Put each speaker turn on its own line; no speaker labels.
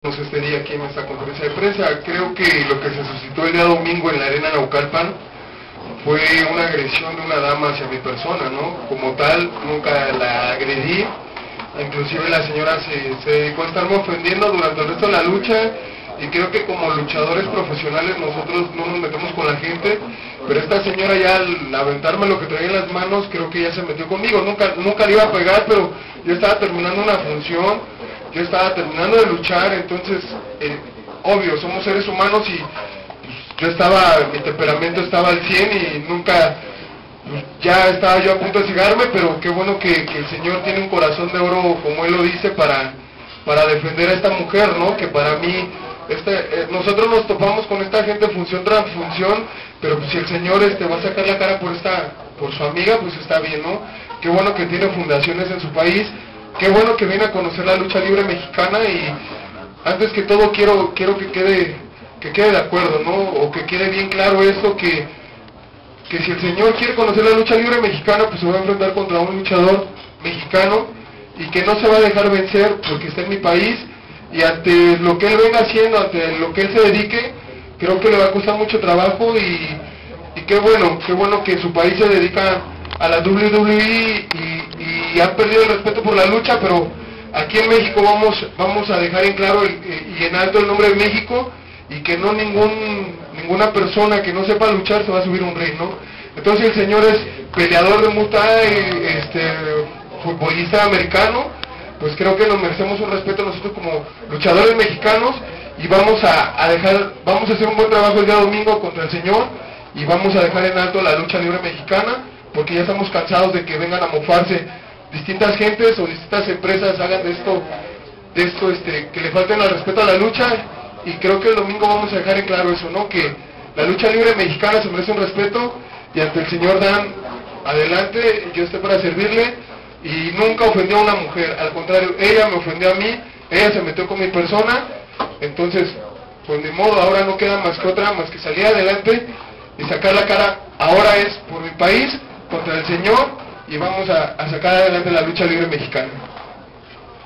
Este día aquí en esta conferencia de prensa. Creo que lo que se suscitó el día domingo en la arena Naucalpan fue una agresión de una dama hacia mi persona, ¿no? Como tal, nunca la agredí, inclusive la señora se dedicó a estarme ofendiendo durante el resto de la lucha, y creo que como luchadores profesionales nosotros no nos metemos con la gente, pero esta señora ya al aventarme lo que traía en las manos, creo que ya se metió conmigo. Nunca le iba a pegar, pero yo estaba terminando una función, yo estaba terminando de luchar, entonces, obvio, somos seres humanos y pues, mi temperamento estaba al 100 y nunca, pues, ya estaba yo a punto de cegarme, pero qué bueno que el Señor tiene un corazón de oro, como Él lo dice, para defender a esta mujer, ¿no? Que para mí, nosotros nos topamos con esta gente función tras función, pero pues, si el Señor va a sacar la cara por su amiga, pues está bien, ¿no? Qué bueno que tiene fundaciones en su país. Qué bueno que viene a conocer la lucha libre mexicana, y antes que todo quiero que quede de acuerdo, ¿no? O que quede bien claro esto, que si el señor quiere conocer la lucha libre mexicana, pues se va a enfrentar contra un luchador mexicano, y que no se va a dejar vencer porque está en mi país, y ante lo que él venga haciendo, ante lo que él se dedique, creo que le va a costar mucho trabajo, y qué bueno que su país se dedica a la WWE y han perdido el respeto por la lucha, pero aquí en México vamos a dejar en claro y en alto el nombre de México, y que no ninguna persona que no sepa luchar se va a subir a un ring, ¿no? Entonces el señor es peleador de Muay Thai, futbolista americano, pues creo que nos merecemos un respeto nosotros como luchadores mexicanos, y vamos a hacer un buen trabajo el día domingo contra el señor, y vamos a dejar en alto la lucha libre mexicana, porque ya estamos cansados de que vengan a mofarse distintas gentes o distintas empresas, hagan de esto que le falten al respeto a la lucha, y creo que el domingo vamos a dejar en claro eso, ¿no? Que la lucha libre mexicana se merece un respeto, y ante el señor Dan, adelante, yo estoy para servirle, y nunca ofendió a una mujer, al contrario, ella me ofendió a mí, ella se metió con mi persona, entonces, pues de modo, ahora no queda más que salir adelante y sacar la cara. Ahora es por mi país, contra el señor, y vamos a sacar adelante la lucha libre mexicana.